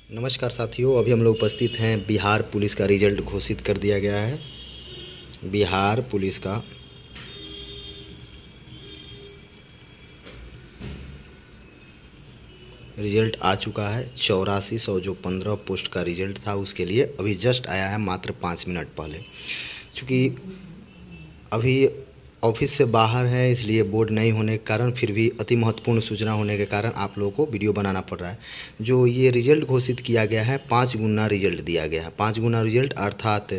नमस्कार साथियों, अभी हम लोग उपस्थित हैं। बिहार पुलिस का रिजल्ट घोषित कर दिया गया है। बिहार पुलिस का रिजल्ट आ चुका है। 8400 जो 15 पोस्ट का रिजल्ट था उसके लिए अभी जस्ट आया है, मात्र 5 मिनट पहले। चूँकि अभी ऑफिस से बाहर है इसलिए बोर्ड नहीं होने के कारण, फिर भी अति महत्वपूर्ण सूचना होने के कारण आप लोगों को वीडियो बनाना पड़ रहा है। जो ये रिजल्ट घोषित किया गया है, 5 गुना रिजल्ट दिया गया है। 5 गुना रिजल्ट अर्थात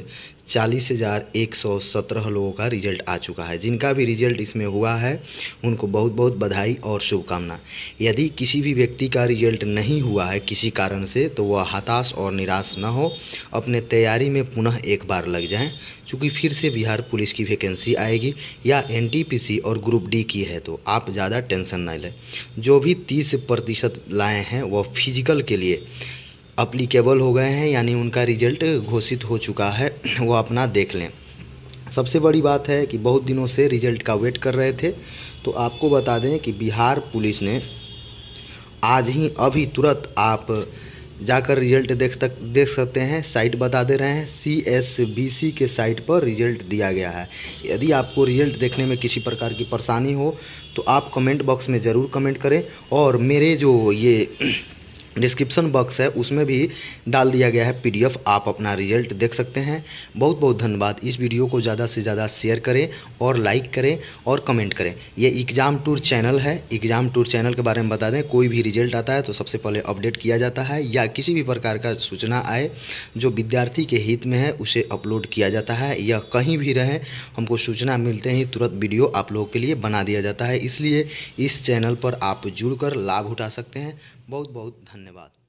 40,117 लोगों का रिजल्ट आ चुका है। जिनका भी रिजल्ट इसमें हुआ है उनको बहुत बहुत बधाई और शुभकामना। यदि किसी भी व्यक्ति का रिजल्ट नहीं हुआ है किसी कारण से, तो वह हताश और निराश न हो, अपने तैयारी में पुनः एक बार लग जाएं। चूँकि फिर से बिहार पुलिस की वैकेंसी आएगी या एनटीपीसी और ग्रुप डी की है, तो आप ज़्यादा टेंशन नहीं लें। जो भी 30% लाए हैं वह फिजिकल के लिए अप्लीकेबल हो गए हैं, यानी उनका रिजल्ट घोषित हो चुका है, वो अपना देख लें। सबसे बड़ी बात है कि बहुत दिनों से रिजल्ट का वेट कर रहे थे, तो आपको बता दें कि बिहार पुलिस ने आज ही अभी तुरंत आप जाकर रिजल्ट देख सकते हैं। साइट बता दे रहे हैं, CSBC के साइट पर रिजल्ट दिया गया है। यदि आपको रिजल्ट देखने में किसी प्रकार की परेशानी हो तो आप कमेंट बॉक्स में ज़रूर कमेंट करें, और मेरे जो ये डिस्क्रिप्शन बॉक्स है उसमें भी डाल दिया गया है PDF, आप अपना रिजल्ट देख सकते हैं। बहुत बहुत धन्यवाद। इस वीडियो को ज़्यादा से ज़्यादा शेयर करें और लाइक करें और कमेंट करें। ये एग्ज़ाम टूर चैनल है। एग्ज़ाम टूर चैनल के बारे में बता दें, कोई भी रिजल्ट आता है तो सबसे पहले अपडेट किया जाता है, या किसी भी प्रकार का सूचना आए जो विद्यार्थी के हित में है उसे अपलोड किया जाता है, या कहीं भी रहे हमको सूचना मिलते ही तुरंत वीडियो आप लोगों के लिए बना दिया जाता है। इसलिए इस चैनल पर आप जुड़कर लाभ उठा सकते हैं। बहुत बहुत धन्यवाद।